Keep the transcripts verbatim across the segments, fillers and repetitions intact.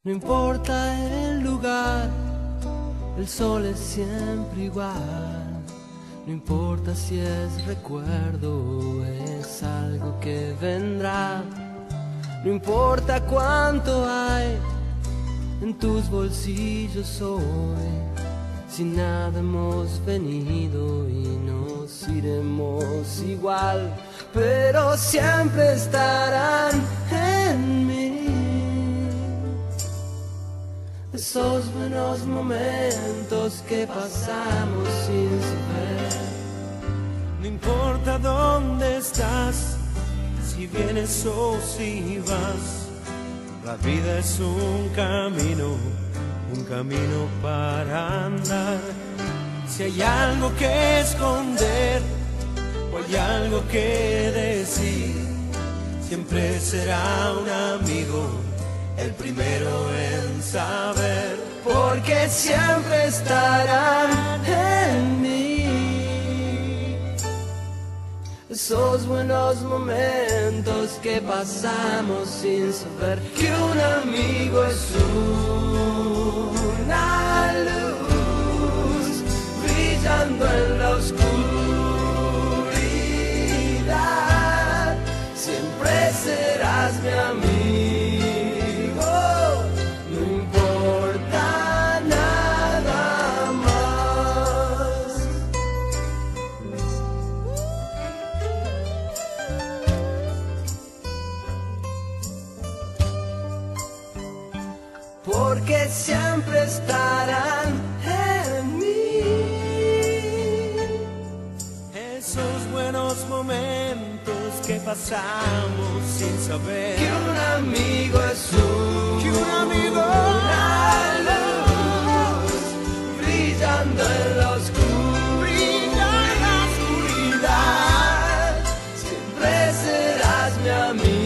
No importa el lugar, el sol es siempre igual. No importa si es recuerdo o es algo que vendrá. No importa cuánto hay en tus bolsillos hoy, si nada hemos venido y nos iremos igual, pero siempre estarán en mí esos buenos momentos que pasamos sin saber. No importa dónde estás, si vienes o si vas, la vida es un camino, un camino para andar. Si hay algo que esconder o hay algo que decir, siempre será un amigo el primero en saber, porque siempre estarán en mí esos buenos momentos que pasamos sin saber que un amigo es una luz brillando en la oscuridad. Siempre serás mi amigo. Porque siempre estarán en mí esos buenos momentos que pasamos sin saber que un amigo es un, que un amigo una luz brillando en la oscuridad. Siempre serás mi amigo.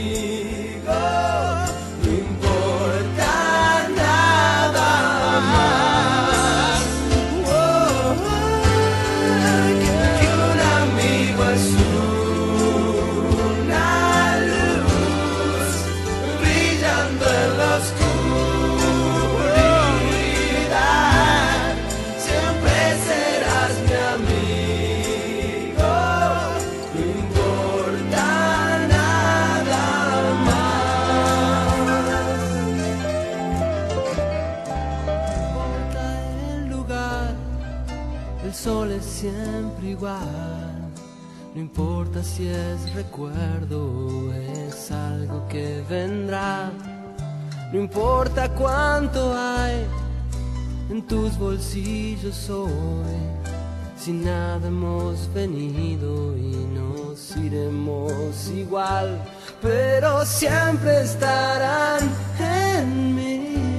El sol es siempre igual. No importa si es recuerdo o es algo que vendrá. No importa cuánto hay en tus bolsillos hoy, si nada hemos venido y nos iremos igual, pero siempre estarán en mí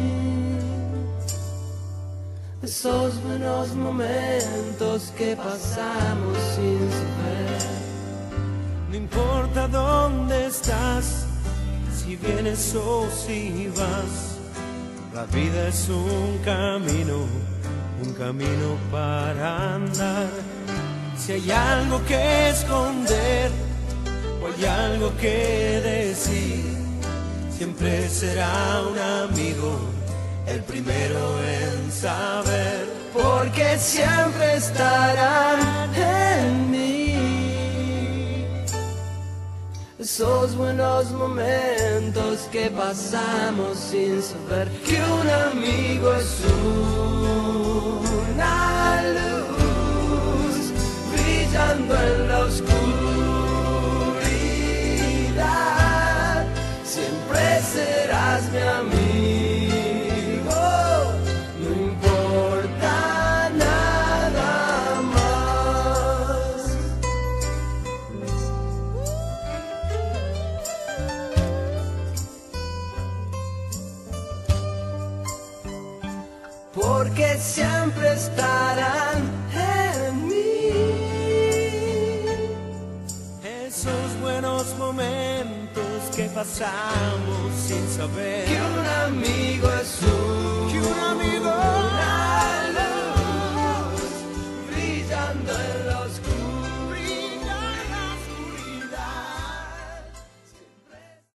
esos buenos momentos que pasamos sin saber. No importa dónde estás, si vienes o si vas, la vida es un camino, un camino para andar. Si hay algo que esconder o hay algo que decir, siempre será un amigo el primero en saber, porque siempre estarán en mí esos buenos momentos que pasamos sin saber que un amigo es una luz brillando en la oscuridad. Siempre serás mi amigo. Porque siempre estarán en mí esos buenos momentos que pasamos sin saber que un amigo es un, que un amigo una